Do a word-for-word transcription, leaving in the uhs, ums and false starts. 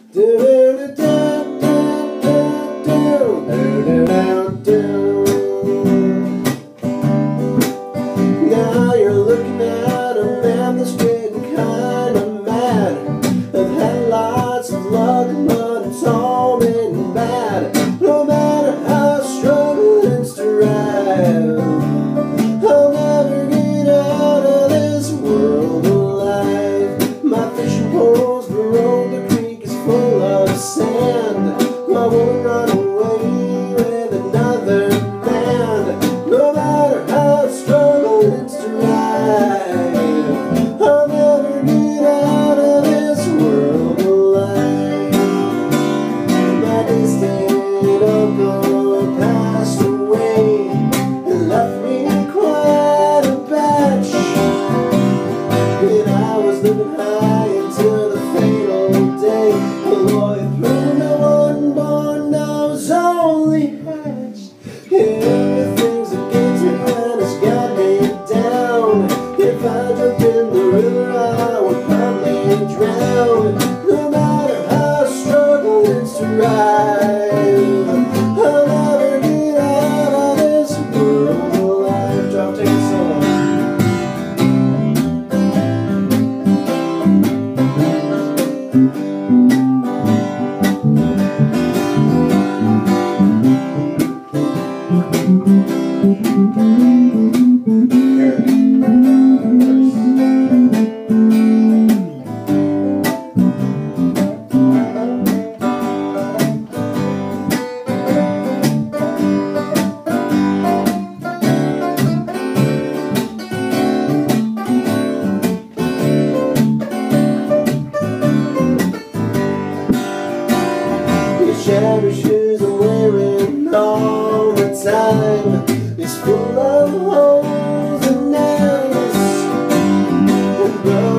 Now you're looking at a man that's getting kinda mad. I've had lots of luck, but it's all been bad. No matter how struggling to strive, I'll never get out of this world alive. My fishing poles below the creek is full of sand. I won't run away with another man. No matter how struggling to strive, I'll never get out of this world alive. My distant uncle passed away and left me quite a batch. And I was living high until the fatal day. The lawyer proved no unborn, I was only hatched. Everything's against me and it's got me down. If I jumped in the river, I would probably drown. No matter how struggling to strive, I'll never get out of this world alive. Drop, take a solo. Shabby shoes I'm wearing all the time is full of holes and nails and